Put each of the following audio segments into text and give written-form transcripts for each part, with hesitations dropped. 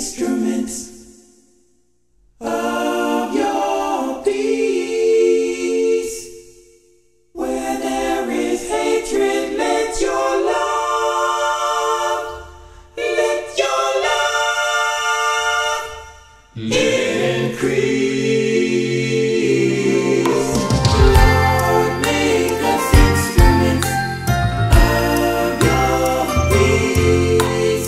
instruments of your peace. Where there is hatred, let your love increase. Lord, make us instruments of your peace.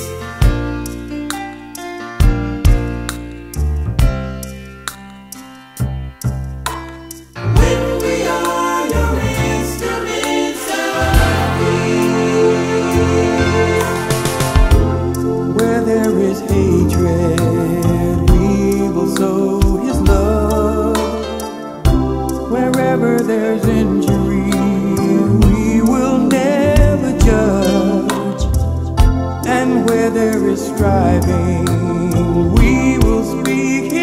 When we are your instruments of peace. Where there is hatred, we will sow His love. Wherever there's injury, we will never judge. And where there is striving, we will speak